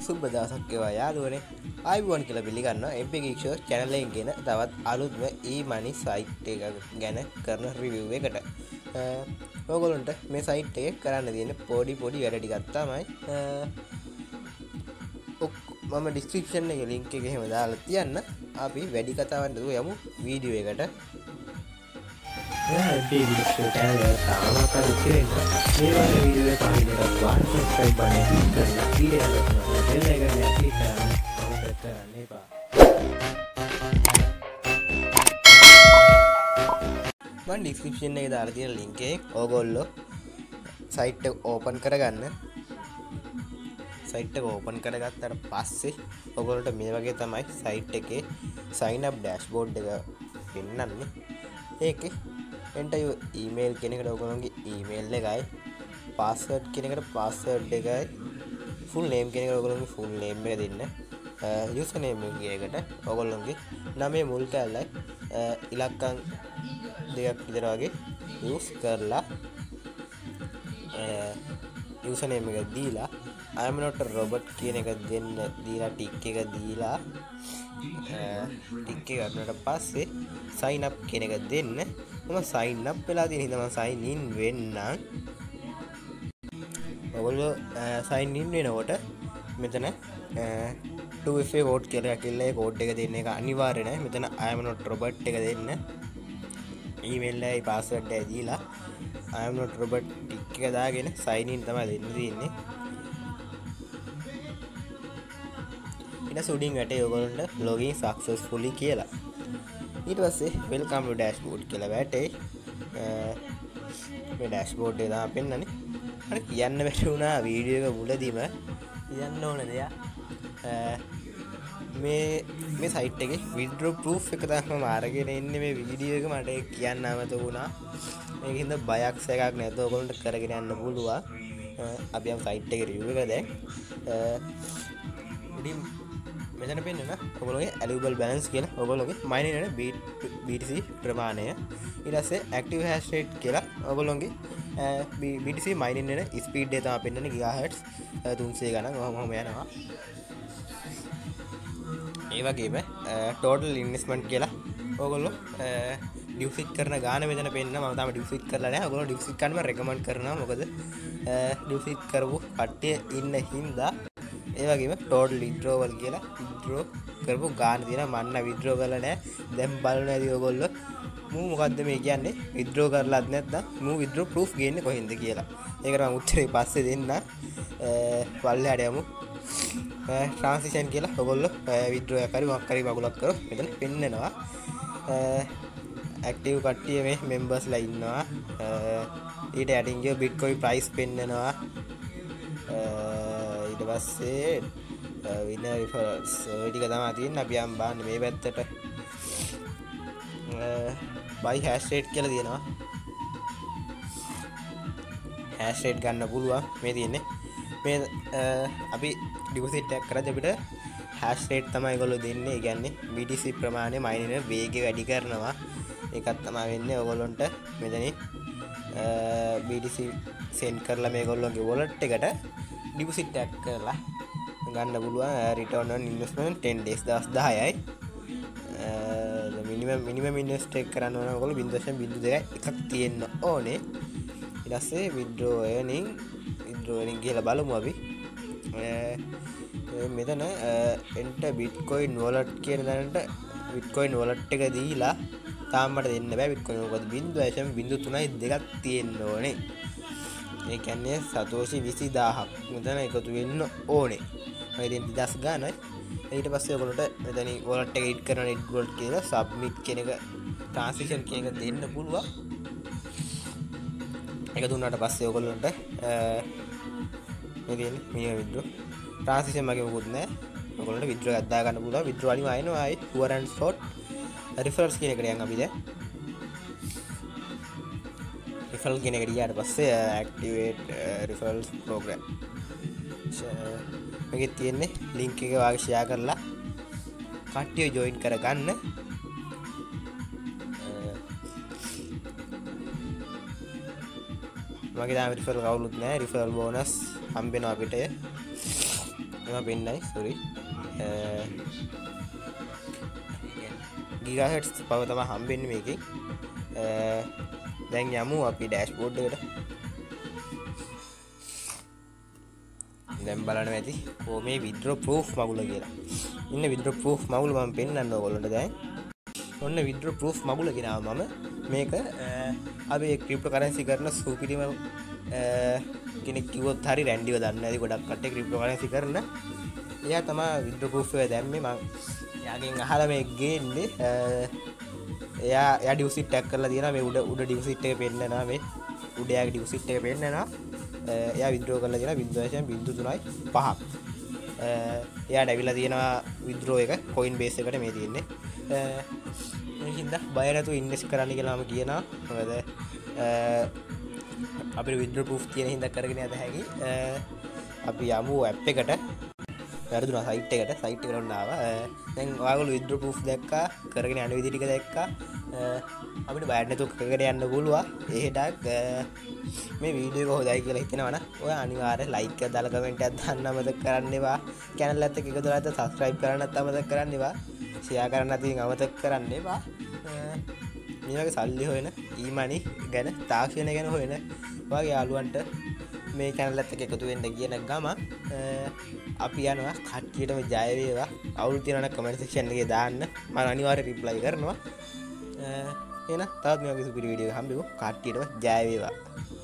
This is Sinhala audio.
සුබ දවසක් වේවා යාළුවනේ. ආයිබෝන් කියලා පිළිගන්නවා MP Geekshore channel එකෙන් ගෙන තවත් අලුත්ම e-money site එකක් ගැන කරන review එකට. ඔයගොල්ලන්ට මේ site එකේ කරන්න තියෙන පොඩි වැඩ ටිකක් තමයි මම description එකේ link එක එහෙම දාලා තියන්න. අපි වැඩි කතාවක් නැතුව යමු වීඩියෝ එකට. MP Geekshore channel එක තාමත් අලුත් මේ වගේ වීඩියෝ එකක් පහළින් දාන්න subscribe button එක click කරලා වීඩියෝ එක bell එක click කරන්න comment කරන්න එපා. මම description එකේ දාලා තියෙන link එකේ ඕගොල්ලෝ site එක open කරගන්න. site එක open කරගත්තාට පස්සේ ඔයගොල්ලන්ට මේ වගේ තමයි site එකේ sign up dashboard එක පෙන්නන්නේ. ඒකේ enter your email කියන එකට ඔයගොල්ලෝගේ email එකයි password කියන එකට password එකයි full name කියන එකට ඔයගොල්ලෝගේ full name එක දෙන්න. username එකකට ඔයගොල්ලෝගේ නමේ මුල් කැලලයි ඉලක්කම් දෙකක් විතර වගේ use කරලා username එක දීලා I am not a robot කියන එක දෙන්න දීලා tick එක දීලා tick එක ගන්නට පස්සේ sign up කියන එක දෙන්න. මම sign up වෙලා තියෙන හින්දා මම sign in වෙන්නම්. ඔයගොල්ලෝ sign in වෙනකොට මෙතන 2FA code කියලා එකilla ඒ code එක දෙන්න එක අනිවාර්ය නැහැ. මෙතන I am not robot එක දෙන්න. email එකයි password එකයි දීලා I am not robot tick එක දාගෙන sign in තමයි දෙන්න තියෙන්නේ. ඊට උඩින් වැටේ ඔයගොල්ලන්ට login successfully කියලා. ඊට පස්සේ welcome to dashboard කියලා වැටේ. මේ dashboard එක තමයි පෙන්නන්නේ. හරි කියන්න බැරි වුණා වීඩියෝ එක මුලදීම කියන්න ඕන දෙයක්. මේ site එකේ withdraw proof එක තමයි මම අරගෙන ඉන්නේ මේ වීඩියෝ එක මට කියන්න අමතක වුණා. මේකින්ද බයක් සැකක් නැතුව ඔයගොල්ලන්ට කරගෙන යන්න පුළුවන්. අපි යම් site එකේ review එක දැන් උඩින් මෙතන පෙන්නන ඔයගොල්ලෝගේ allowable balance කියලා ඔයගොල්ලෝගේ mine වෙන BTC ප්‍රමාණය. ඊට පස්සේ active hash rate කියලා ඔයගොල්ලෝගේ BTC mining වෙන speed එක තමයි පෙන්නන්නේ gigahertz 300 ගණන් ඔහොම යනවා. ඒ වගේම total investment කියලා ඔයගොල්ලෝ deposit කරන ගාන මෙතන පෙන්නන. මම තාම deposit කරලා නැහැ. ඔයගොල්ලෝ deposit කරන්න මම recommend කරනවා. මොකද deposit කරපු කට්ටිය ඉන්න හින්දා. ඒ වගේම total withdrawal කියලා withdraw කරපු ගාන තියෙනවා. මන්න withdraw කරලා නැහැ. දැන් බලන්න ඇති ඔයගොල්ලෝ මූ මොකද්ද මේ කියන්නේ withdraw කරලාත් නැත්නම් මූ withdraw proof ගේන්නේ කොහෙන්ද කියලා. ඒකට මම උත්තරේ පස්සේ දෙන්න. පල්ලෙහාට යමු. transition කියලා ඔයගොල්ලෝ withdraw එක හරි මොකක් හරි මගුලක් කරොත් මෙතන පෙන්නනවා. active කට්ටිය මේ members ලා ඉන්නවා. ඊට යටින් ගිය bitcoin price පෙන්නනවා. ඊට පස්සේ winner referrals ඔය ටික තමයි තියෙන්නේ. අපි යම් බලන්න මේ පැත්තට buy hash rate කියලා තියෙනවා. hash rate ගන්න පුළුවන් මේ තියෙන්නේ. මේ අපි deposit එකක් කරද්දී අපිට hash rate තමයි ඒගොල්ලෝ දෙන්නේ. ඒ කියන්නේ BTC ප්‍රමාණය mine වෙන වේගය වැඩි කරනවා. ඒකත් තමයි වෙන්නේ ඔයගොල්ලන්ට මෙතනින් BTC send කරලා මේගොල්ලෝගේ wallet එකට deposit එකක් කරලා ගන්න පුළුවන්. return on investment 10 days දවස් 10යි. minimum invest එක කරන්න ඕන ඔයගොල්ලෝ 0.02 එකක් තියෙන්න ඕනේ. ඊට පස්සේ withdraw earning කියලා බලමු අපි. මෙතන enter bitcoin wallet කියන දැනට bitcoin wallet එක දීලා තාම මට දෙන්න බෑ bitcoin. මොකද 0.03ක් තියෙන්න ඕනේ. ඒ කියන්නේ සතෝෂි 20000ක් මෙතන එකතු වෙන්න ඕනේ. මම ඉතින් 2000 ගන්නයි. ඊට පස්සේ ඔයගොල්ලන්ට මෙතන wallet එක edit කරන edit wallet කියලා submit කියන එක transition කියන එක දෙන්න පුළුවන්. ඒක දුන්නාට පස්සේ ඔයගොල්ලන්ට මේ තියෙන minimum withdraw transition මගේ මොකුත් නැහැ. ඔයගොල්ලන්ට withdraw එකක් දා ගන්න පුළුවන්. withdraw අනිම ආයෙනවා ආයි tour and sort referrals කියන එකට යන් අපි දැන් referral කියන එකට ගියාට පස්සේ activate referrals program මේකේ තියෙන්නේ link එක වාගේ share කරලා කට්ටිය join කරගන්න. මගේ තාම referral කවුරුත් නැහැ. referral bonus හම්බ වෙනවා අපිට. එම පෙන්නයි සොරි ගිගාහට්ස් පව තම හම්බෙන්න මේකේ දැන් යමු අපි ඩෑෂ්බෝඩ් එකට දැන් බලන්න ඇති ඕ මේ විඩ්‍රෝ ප්‍රූෆ් මගුල කියලා ඉන්න විඩ්‍රෝ ප්‍රූෆ් මගුල මම පෙන්නන්න ඕගොල්ලන්ට දැන් ඔන්න විඩ්‍රෝ ප්‍රූෆ් මගුල ගෙනාව මම මේක අපි ක්‍රිප්ටෝ කරන්සි කරන සූපිරිම කෙනෙක් කිව්වොත් හරි රැන්ඩිව දන්න ඇති ගොඩක් කට්ටිය ක්‍රිප්ටෝ කරන්සි කරන එයා තමයි විඩ්‍රෝ ප්‍රූෆ් එක දැම්මේ මම එයාගෙන් අහලා මේ ගේන්නේ එයා ඩියුසිට් ටැග් කරලා තියෙනවා මේ උඩ ඩියුසිට් එක පෙන්නනවා මේ උඩ එයාගේ ඩියුසිට් එක පෙන්නනවා එයා විඩ්‍රෝ කරලා තියෙනවා 0.05ක් එයාට ඇවිල්ලා තියෙනවා විඩ්‍රෝ එක කොයින් බේස් එකට මේ තියෙන්නේ හින්දා බය නැතුව ඉන්වෙස්ට් කරන්න කියලා මම කියනවා මොකද අපිට විඩ්‍රෝ ප්‍රූෆ් තියෙන හින්දා කරගෙන යත හැකි අපි යමු ඇප් එකට වැරදුනා සයිට් එකට ඔන්න ආවා දැන් ඔයාගොල්ලෝ විඩ්‍රෝ ප්‍රූෆ් දැක්කා කරගෙන යන විදිහ ටික දැක්කා අපිට බය නැතුව කරගෙන යන්න පුළුවන් එහෙටක් මේ වීඩියෝ එක හොඳයි කියලා හිතෙනවා නම් ඔයා අනිවාර්යෙන් ලයික් එකක් දාලා කමෙන්ට් එකක් දාන්න අමතක කරන්න එපා channel එකත් එක්ක එකතු වෙලා subscribe කරන්නත් අමතක කරන්න එපා ෂෙයා කරන්නත් අමතක කරන්න එපා මේ වගේ සල්ලි හොයන ඊමනි ගැන තාක්ෂණය ගැන හොයන ඔයාගේ යාළුවන්ට මේ channel එකත් එක්ක එකතු වෙන්න කියන ගම අපි යනවා කට්ටියටම ජය වේවා අවුල් තියෙනවා නම් comment section එකේ දාන්න මම අනිවාර්යෙන් reply කරනවා එහෙනම් තවත් මේ වගේ සුපිරි වීඩියෝ එකක් හම්බෙමු කට්ටියටම ජය වේවා